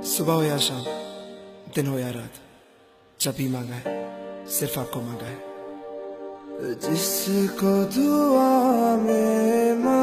सुबह हो या शाम, दिन हो या रात, जब भी मांगा है सिर्फ आपको मांगा है। जिसको दुआ में